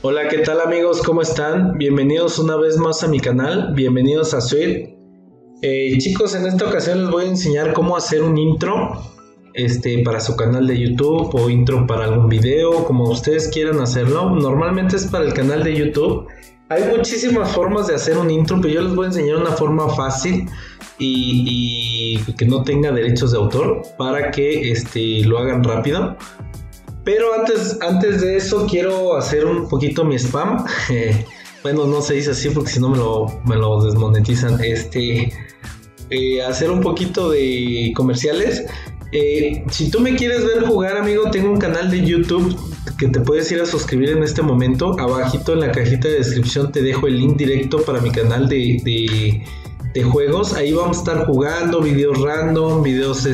Hola, ¿qué tal amigos? ¿Cómo están? Bienvenidos una vez más a mi canal, bienvenidos a Sweet. Chicos, en esta ocasión les voy a enseñar cómo hacer un intro para su canal de YouTube o intro para algún video, como ustedes quieran hacerlo. Normalmente es para el canal de YouTube. Hay muchísimas formas de hacer un intro, pero yo les voy a enseñar una forma fácil y que no tenga derechos de autor para que lo hagan rápido. Pero antes de eso quiero hacer un poquito mi spam. Bueno, no se dice así porque si no me lo desmonetizan. Hacer un poquito de comerciales. Si tú me quieres ver jugar, amigo, tengo un canal de YouTube que te puedes ir a suscribir en este momento. Abajito en la cajita de descripción te dejo el link directo para mi canal de juegos. Ahí vamos a estar jugando videos random, videos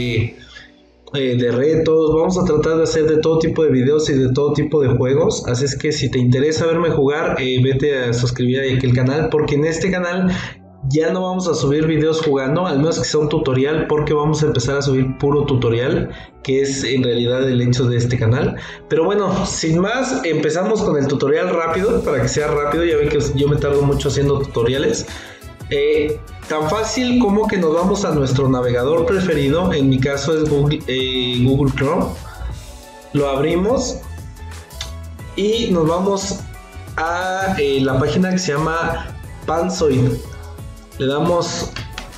de retos. Vamos a tratar de hacer de todo tipo de videos y de todo tipo de juegos. Así es que si te interesa verme jugar, vete a suscribir a aquel canal, porque en este canal ya no vamos a subir videos jugando, al menos que sea un tutorial, porque vamos a empezar a subir puro tutorial, que es en realidad el hecho de este canal. Pero bueno, sin más, empezamos con el tutorial rápido, para que sea rápido. Ya ven que yo me tardo mucho haciendo tutoriales. Tan fácil como que nos vamos a nuestro navegador preferido. En mi caso es Google Chrome. Lo abrimos y nos vamos a la página que se llama Panzoid. Le damos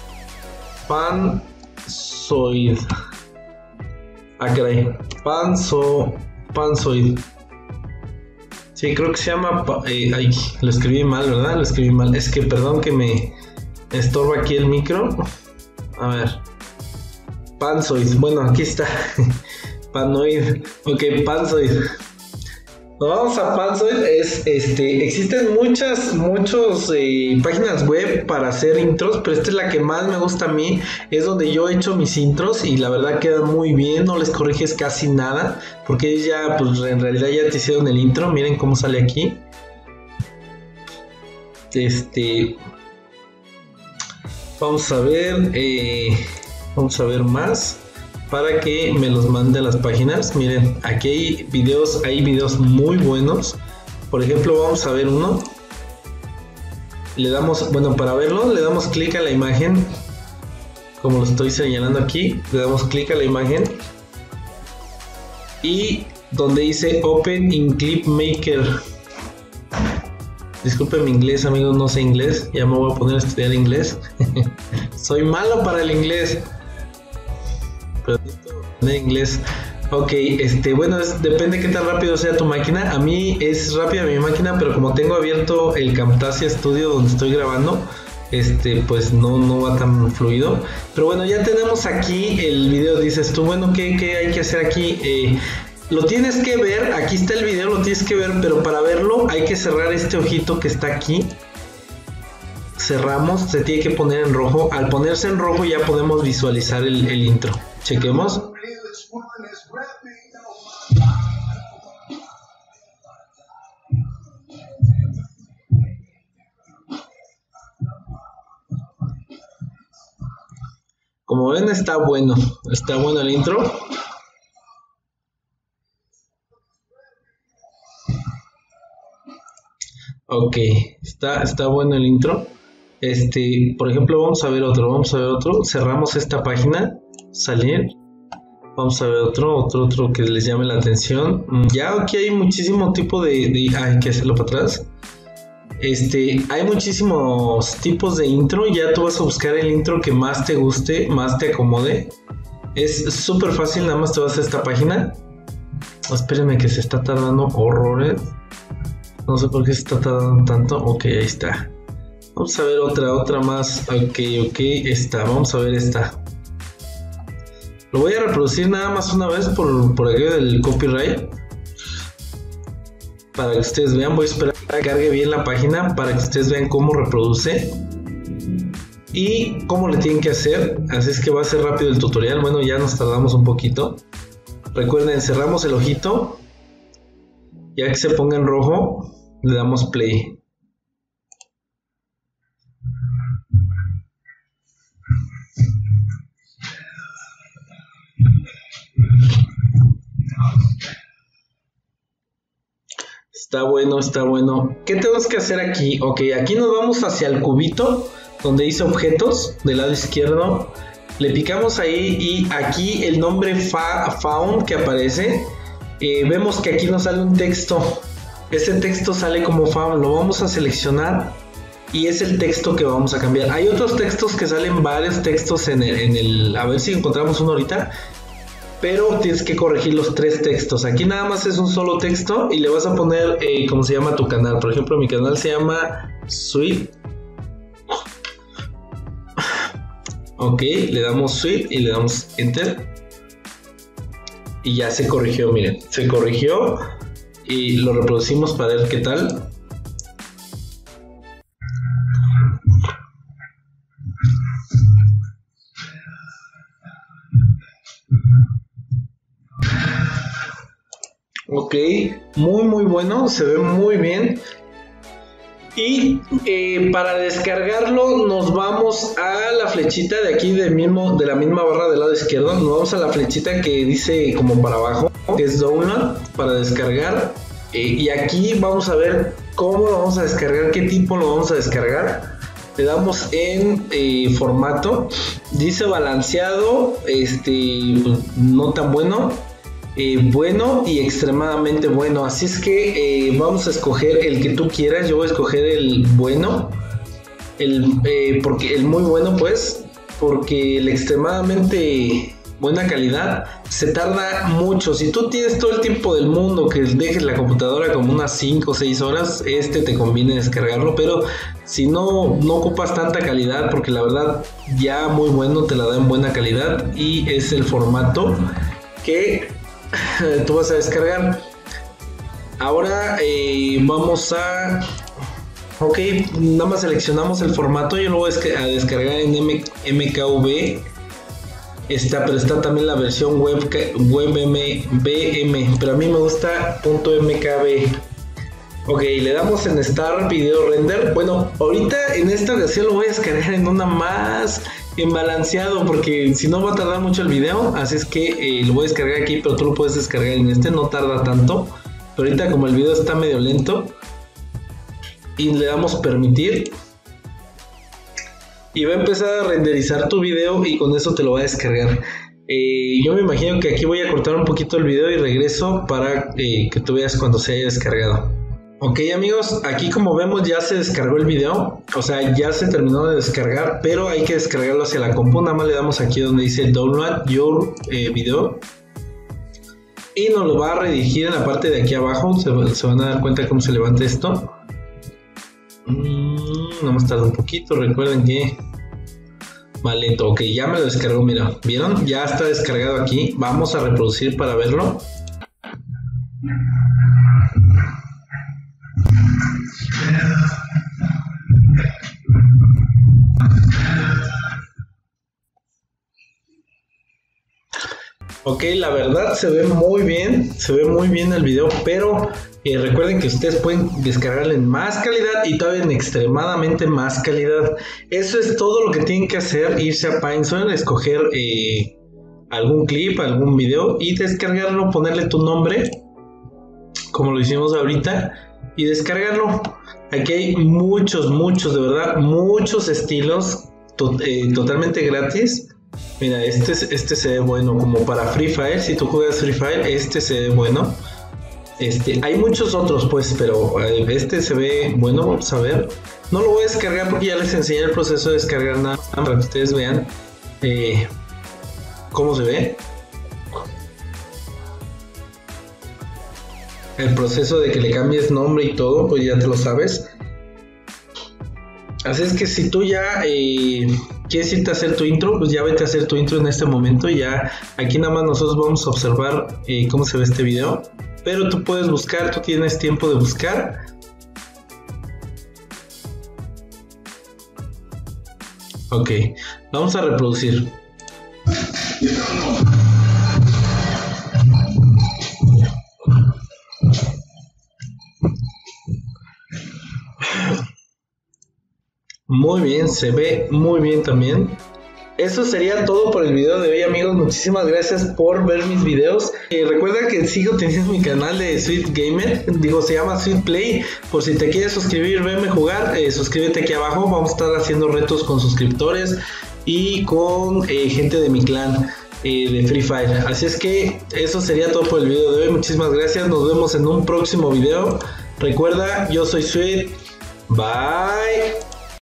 Panzoid. Caray. Panzoid. Sí, creo que se llama... ay, lo escribí mal, ¿verdad? Lo escribí mal. Es que perdón que me estorba aquí el micro. A ver. Panzoid. Bueno, aquí está. Panoid. Ok, Panzoid. Nos vamos a Panzoid. Existen muchas páginas web para hacer intros, pero esta es la que más me gusta a mí. Es donde yo he hecho mis intros y la verdad quedan muy bien. No les corriges casi nada, porque ellos ya, pues en realidad ya te hicieron el intro. Miren cómo sale aquí. Vamos a ver más para que me los mande a las páginas. Miren, aquí hay videos muy buenos. Por ejemplo, vamos a ver uno. Le damos, bueno, para verlo, le damos clic a la imagen, como lo estoy señalando aquí. Le damos clic a la imagen y donde dice Open in Clip Maker. Disculpen mi inglés, amigos, no sé inglés. Ya me voy a poner a estudiar inglés. Soy malo para el inglés. Pero necesito aprender inglés. Ok, bueno, depende de qué tan rápido sea tu máquina. A mí es rápida mi máquina, pero como tengo abierto el Camtasia Studio donde estoy grabando, pues no va tan fluido. Pero bueno, ya tenemos aquí el video. Dices tú, bueno, ¿qué hay que hacer aquí? Lo tienes que ver, aquí está el video, lo tienes que ver, pero para verlo hay que cerrar este ojito que está aquí. Cerramos, se tiene que poner en rojo. Al ponerse en rojo ya podemos visualizar el intro. Chequemos. Como ven, está bueno el intro. Ok, está bueno el intro. Por ejemplo, vamos a ver otro. Cerramos esta página, salir. Vamos a ver otro que les llame la atención. Ya aquí hay muchísimo tipo hay que hacerlo para atrás. Hay muchísimos tipos de intro. Ya tú vas a buscar el intro que más te guste, más te acomode. Es súper fácil, nada más te vas a esta página. Espérenme que se está tardando horrores. No sé por qué se está tardando tanto. Ok, ahí está. Vamos a ver otra más. Ok, vamos a ver esta. Lo voy a reproducir nada más una vez por aquello del copyright. Para que ustedes vean, voy a esperar a que cargue bien la página para que ustedes vean cómo reproduce y cómo le tienen que hacer. Así es que va a ser rápido el tutorial. Bueno, ya nos tardamos un poquito. Recuerden, cerramos el ojito. Ya que se ponga en rojo, le damos play. Está bueno, está bueno. ¿Qué tenemos que hacer aquí? Ok, aquí nos vamos hacia el cubito donde dice objetos del lado izquierdo. Le picamos ahí y aquí el nombre found que aparece. Vemos que aquí nos sale un texto. Ese texto sale como found. Lo vamos a seleccionar y es el texto que vamos a cambiar. Hay otros textos que salen, varios textos en el a ver si encontramos uno ahorita. Pero tienes que corregir los 3 textos. Aquí nada más es un solo texto y le vas a poner cómo se llama tu canal. Por ejemplo, mi canal se llama Sweet. Ok, le damos Sweet y le damos Enter. Y ya se corrigió, miren. Se corrigió y lo reproducimos para ver qué tal. Ok, muy bueno, se ve muy bien. Y para descargarlo nos vamos a la flechita de aquí de la misma barra del lado izquierdo. Nos vamos a la flechita que dice como para abajo, que es Download, para descargar. Y aquí vamos a ver cómo lo vamos a descargar, qué tipo lo vamos a descargar. Le damos en formato, dice balanceado, no tan bueno. Bueno y extremadamente bueno, así es que vamos a escoger el que tú quieras. Yo voy a escoger el bueno, porque el muy bueno, pues, porque el extremadamente buena calidad se tarda mucho. Si tú tienes todo el tiempo del mundo que dejes la computadora como unas 5 o 6 horas, te conviene descargarlo, pero si no ocupas tanta calidad, porque la verdad ya muy bueno te la da en buena calidad y es el formato que tú vas a descargar. Ahora vamos a ok, nada más seleccionamos el formato. Yo lo voy a descargar en MKV. Pero está también la versión WebM, pero a mí me gusta .mkv. Ok, le damos en Start Video Render. Bueno, ahorita en esta ocasión lo voy a descargar en una más en balanceado, porque si no va a tardar mucho el video. Así es que lo voy a descargar aquí, pero tú lo puedes descargar en no tarda tanto. Pero ahorita como el video está medio lento, y le damos permitir, y va a empezar a renderizar tu video y con eso te lo va a descargar. Yo me imagino que aquí voy a cortar un poquito el video y regreso para que tú veas cuando se haya descargado. Ok amigos, aquí como vemos ya se descargó el video, o sea ya se terminó de descargar, pero hay que descargarlo hacia la compu. Nada más le damos aquí donde dice Download Your Video y nos lo va a redirigir en la parte de aquí abajo. Se van a dar cuenta cómo se levanta esto. Vamos a tardar un poquito, recuerden que va lento. Ok, ya me lo descargó, mira, ¿vieron? Ya está descargado aquí. Vamos a reproducir para verlo. Ok, la verdad se ve muy bien el video, pero recuerden que ustedes pueden descargarlo en más calidad y todavía en extremadamente más calidad. Eso es todo lo que tienen que hacer: irse a PineZone, escoger algún clip, algún video y descargarlo, ponerle tu nombre como lo hicimos ahorita y descargarlo. Aquí hay muchos, de verdad, muchos estilos totalmente gratis. Mira, este se ve bueno como para Free Fire. Si tú juegas Free Fire, se ve bueno. Hay muchos otros pues, pero se ve bueno. Vamos a ver. No lo voy a descargar porque ya les enseñé el proceso de descargar nada para que ustedes vean cómo se ve. El proceso de que le cambies nombre y todo, pues ya te lo sabes. Así es que si tú ya quieres irte a hacer tu intro, pues ya vete a hacer tu intro en este momento. Y ya aquí nada más nosotros vamos a observar cómo se ve este video. Pero tú puedes buscar, tú tienes tiempo de buscar. Ok, vamos a reproducir. Muy bien, se ve muy bien también. Eso sería todo por el video de hoy, amigos. Muchísimas gracias por ver mis videos. Recuerda que sigo teniendo mi canal de Sweet Gamer, se llama Sweet Play. Por si te quieres suscribir, venme jugar, suscríbete aquí abajo. Vamos a estar haciendo retos con suscriptores y con gente de mi clan de Free Fire. Así es que eso sería todo por el video de hoy. Muchísimas gracias. Nos vemos en un próximo video. Recuerda, yo soy Sweet. Bye.